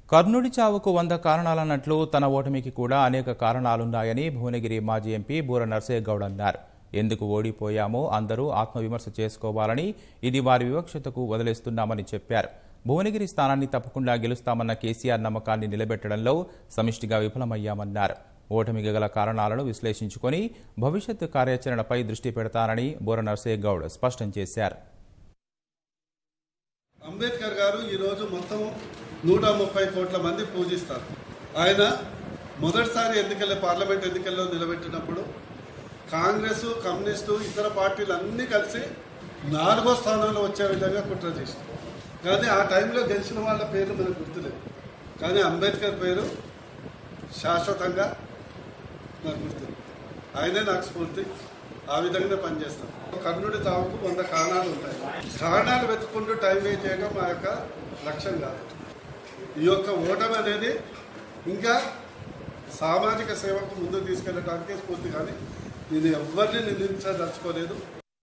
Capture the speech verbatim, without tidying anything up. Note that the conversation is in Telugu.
కర్ణుడి చావుకు వంద కారణాలన్నట్లు తన ఓటమికి కూడా అనేక కారణాలున్నాయని భువనగిరి మాజీ ఎంపీ బోరా నర్సయ్య గౌడ్ అన్నారు. ఎందుకు ఓడిపోయామో అందరూ ఆత్మవిమర్శ చేసుకోవాలని, ఇది వారి వివక్షతకు వదిలేస్తున్నామని చెప్పారు. భువనగిరి స్థానాన్ని తప్పకుండా గెలుస్తామన్న కేసీఆర్ నమ్మకాన్ని నిలబెట్టడంలో సమిష్టిగా విఫలమయ్యామన్నారు. ఓటమికి గల కారణాలను విశ్లేషించుకొని భవిష్యత్తు కార్యాచరణపై దృష్టి పెడతానని బోరా నర్సయ్య గౌడ్ స్పష్టం చేశారు. అంబేద్కర్ గారు ఈరోజు మొత్తం నూట ముప్పై కోట్ల మంది పూజిస్తారు. ఆయన మొదటిసారి ఎన్నికల్లో పార్లమెంట్ ఎన్నికల్లో నిలబెట్టినప్పుడు కాంగ్రెస్, కమ్యూనిస్టు, ఇతర పార్టీలు అన్నీ కలిసి నాలుగో స్థానంలో వచ్చే విధంగా కుట్ర చేశారు. కానీ ఆ టైంలో గెలిచిన వాళ్ళ పేరు మనకు గుర్తులేదు. కానీ అంబేద్కర్ పేరు శాశ్వతంగా నాకు గుర్తుంది. ఆయనే నాకు స్ఫూర్తి. ఆ విధంగానే పనిచేస్తాం. కర్ణుడి చావుకు వంద కారణాలు ఉంటాయి. కారణాలు వెతుక్కుంటూ టైం వేస్ట్ చేయడం మా యొక్క లక్ష్యం కాదు. ఈ యొక్క ఓటమి అనేది ఇంకా సామాజిక సేవకు ముందుకు తీసుకెళ్ళడానికి స్ఫూర్తి, కానీ నేను ఎవరిని నిందించదలుచుకోలేదు.